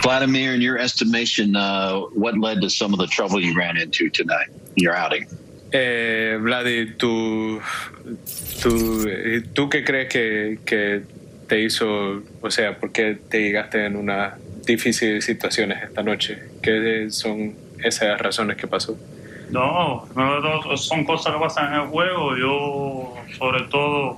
Vladimir, in your estimation, what led to some of the trouble you ran into tonight, your outing? Vladi, ¿tú qué crees que te hizo, o sea, por qué te llegaste en unas difíciles situaciones esta noche? ¿Qué son esas razones que pasó? No, son cosas que pasan en el juego. Yo, sobre todo,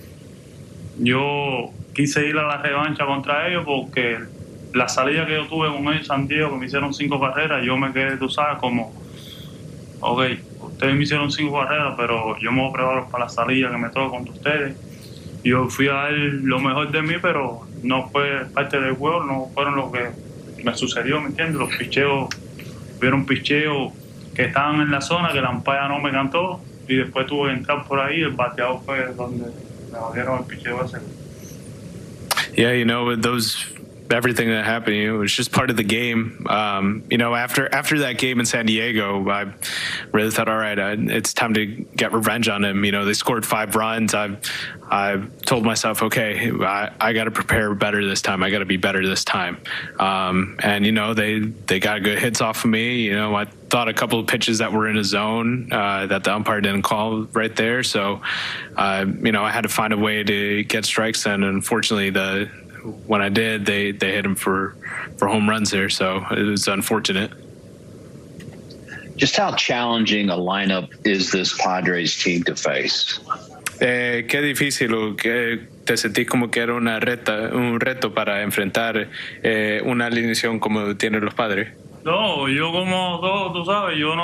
yo quise ir a la revancha contra ellos porque la salida que yo tuve con ellos, San Diego, que me hicieron 5 carreras, yo me quedé, tú sabes, como, ok, ustedes me hicieron 5 carreras, pero yo me voy a preparar para la salida que me toca contra ustedes. Yo fui a dar lo mejor de mí, pero no fue parte del juego, no fueron lo que me sucedió, ¿me entiendes? Los picheos, hubieron picheos que estaban en la zona, que la ampalla no me cantó, y después tuve que entrar por ahí, el bateador fue donde me jodieron el picheo ese. Yeah, you know, everything that happened, it was just part of the game. You know, after that game in San Diego, I really thought, all right, it's time to get revenge on them. You know, they scored 5 runs. I told myself, okay, I got to prepare better this time. I got to be better this time. And you know, they got good hits off of me. You know, I thought a couple of pitches that were in a zone that the umpire didn't call right there. So, you know, I had to find a way to get strikes, and unfortunately, when I did, they hit him for home runs there, so it was unfortunate. Just how challenging a lineup is this Padres team to face? Qué difícil, o que te sentís como que era un reto para enfrentar una alineación como tienen los Padres. No, yo como todo, tú sabes, yo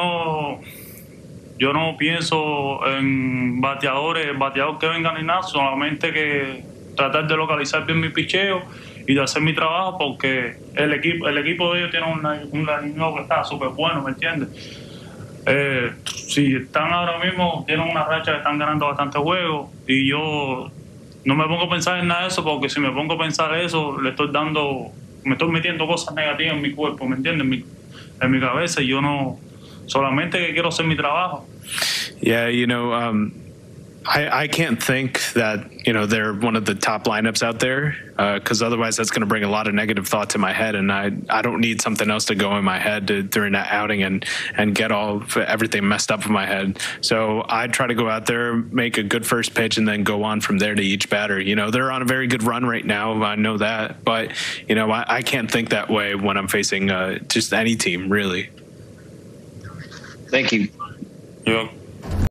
no pienso en bateador que venga ni nada, solamente que tratar de localizar bien mi picheo y de hacer mi trabajo, porque el equipo de ellos tiene un alineado que está súper bueno, ¿me entiendes? Si están ahora mismo, tienen una racha que están ganando bastante juegos, y yo no me pongo a pensar en nada de eso, porque si me pongo a pensar eso, me estoy metiendo cosas negativas en mi cuerpo, ¿me entiendes? En mi cabeza, y yo no, solamente que quiero hacer mi trabajo. Yeah, you know, I can't think that, you know, they're one of the top lineups out there, because otherwise that's going to bring a lot of negative thoughts in my head, and I don't need something else to go in my head during that outing and get everything messed up in my head. So I try to go out there, make a good first pitch, and then go on from there to each batter. You know, they're on a very good run right now, I know that, but, you know, I can't think that way when I'm facing just any team, really. Thank you. Yo.